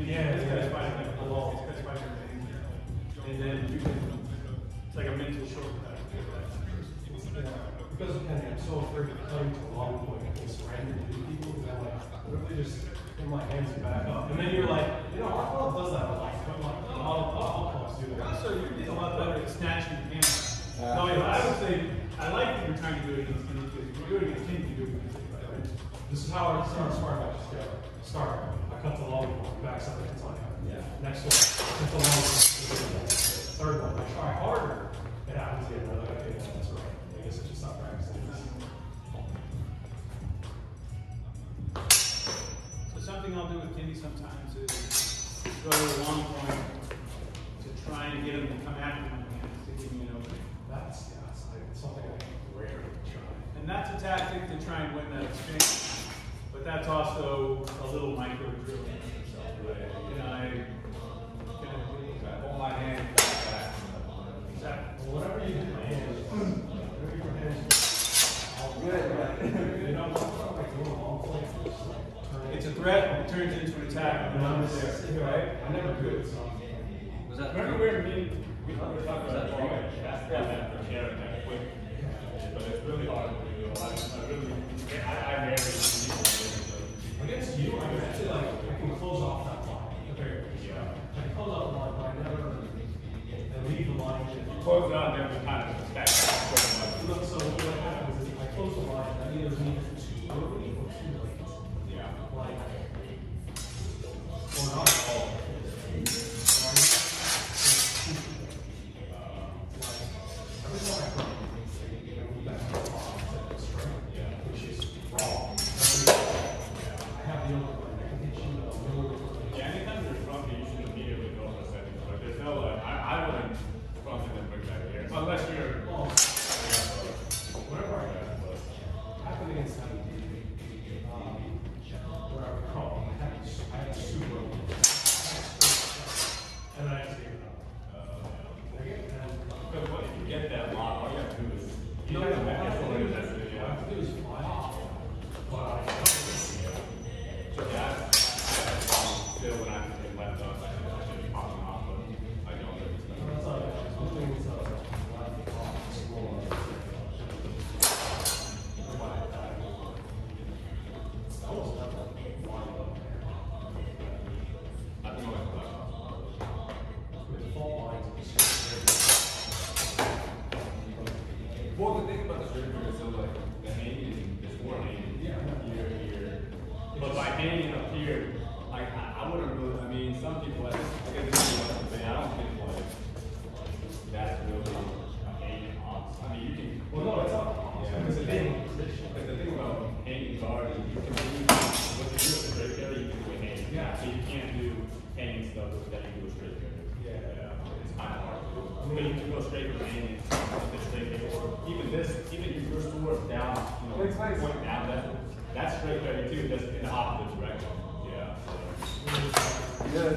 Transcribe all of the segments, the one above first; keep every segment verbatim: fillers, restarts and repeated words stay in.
Yeah, it's kind of fighting like the wall. It's kind of fighting the and then you can. It's like a mental shortcut. Yeah. Because I'm so afraid of cutting to a long point against random new people, because I'm like, what if they just put my hands back up? And then you're like, you know, our club does that a lot. I'm like, oh, all clubs do that. So you're getting a lot better at snatching the hands. Uh, no, yeah, I would say, I like that you're trying to do it against Kenny, because if you're doing it against Kenny, you do it against anybody, right? This is how I start smart matches go. Start, I cut the long one, back up at the time. Yeah. Next one, I cut the long one. Third one, I try harder. It happens again. I'm like, okay, that's right. I guess it's just not practicing. So something I'll do with Kenny sometimes is go to a long point to try and get him to come after my hands to give me an opening. That's, yeah, that's like something I rarely try. And that's a tactic to try and win that exchange. But that's also a little micro drill in yourself. Right? And I hold my hand back. Exactly. Well, whatever you do, my hands, whatever your hands do, all good, right? You know, like doing a long play. It's a threat, it turns into an attack. And I'm there, right? I never do it. So. Was that? Remember where me? We were talking about that. That's that for sharing that quick. But it's really hard to do. I, I really, I, I rarely do it. Against you, I can actually like, I can close off that line. Okay. Yeah. I can close off the line, but I never, I leave the line. Close it out, then we kind of stack it. Look, so what happens is I close the line, I either leave it too early or too late. Yeah. Like, or not at all. Every time I come, I move back to the bottom, which is wrong. I have the other one. I can hit you in the middle of the Yeah, anytime there's front, you should immediately go for a second. But there's no, like, I, I wouldn't front and then bring back here. Unless you're, well, whatever I got, happened against them, um, where I recall, I had, I had a super, and then I just gave it up. because what if you get that lock, all you have to do is, you No, don't have to all I make have to it do is- that's it, all I yeah. have to do is fly off, but I don't. So yeah, I, I have a problem still when I have to take left up, I should, I should be popping off, but I don't really expect That's all I got. One thing is, uh, left off, slow. I almost have that flying up there. I think I'm like, With fault lines, it's just well, the thing about the straight is still like, the hanging is more hanging. Yeah. Here, here. But by hanging up here, like, I, I wouldn't really, I mean, some people, like, I guess this is what I'm saying, I don't think like, that's really a hanging off. I mean, you can. well, no, it's not. Yeah, It's a thing. big position. But the thing about hanging guard is you can do, what you do with a straight carry, you can do a hanging. Yeah. So you can't do hanging stuff with that you do a straight carry. Yeah. Yeah, it's kind of hard to do. But you can go straight with hanging, with the straight carry, or even this, even your first tour down, you know, It's nice. point down, that's, that's straight carry too, just in the opposite direction. Yeah. Good.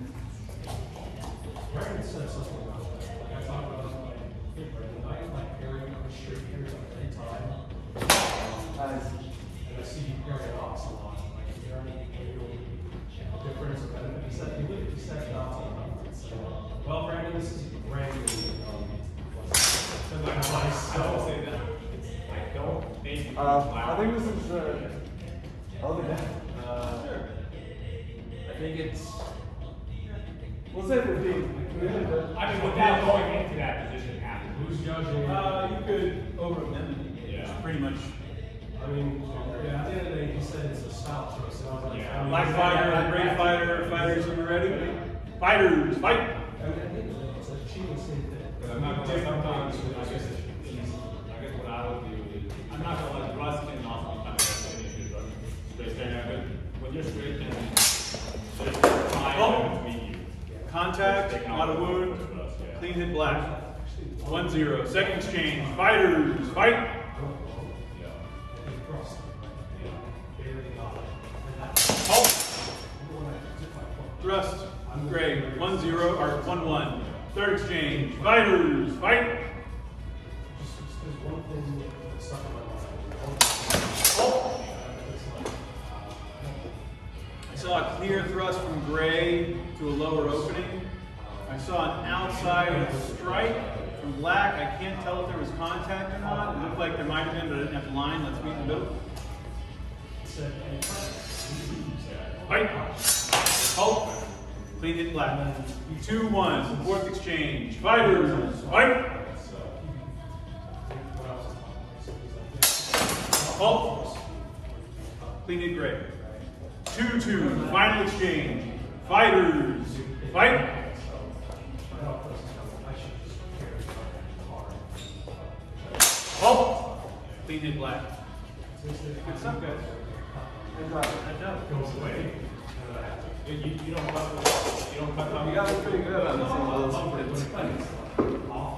Ryan said something about that. Like I talked about it, like, hey, Brandon, I am like carrying a straight carry every time. Nice. And I see you carry off a lot. Like, is there any real difference or benefit? He said, he looked, he said, off a lot. So, well, Brandon, this is brand new. Um, advice. I don't say that. I don't think. Uh, I think this is uh, oh yeah. Uh, sure. I think it's. We'll say the thing. I mean, without going into that position after. Who's judging? Uh, you could over amendment it. Yeah. It's pretty much. I mean, yeah, at the end of the day, he said it's a style choice. And I was like, Yeah. I mean, Black fighter, great fighter, fighters, are you ready? Fighters, fight! I mean, at the end of the day, it's a cheating same thing. Because I'm not gonna let sometimes, I guess, it's, I guess what I would do is, I'm not gonna let Russ can also be kind of like any issue, right? Straight stand there, but when you're straight standing, there's time Oh. between you. Contact, not a wound, clean hit black. One zero. Second exchange. Fighters, fight! Oh! Thrust, gray. One zero, or one one. Third exchange. Fighters, fight! Just, just there's one thing that stuck in my mind. Oh! It's like, uh, I saw a clear thrust from gray to a lower opening. I saw an outside strike from black. I can't tell if there was contact or not. It looked like there might have been, but I didn't have the line. Let's meet in the middle. Fight. Halt. Clean hit black. Two one. Fourth exchange. Fighters. Fight. Halt. Clean hit gray. Two two. Final exchange. Fighters. Fight. Halt. Clean hit black. Good stuff, guys. Good job. That goes away. You, you, you don't cut, you don't cut. You got me pretty good on some of those. Off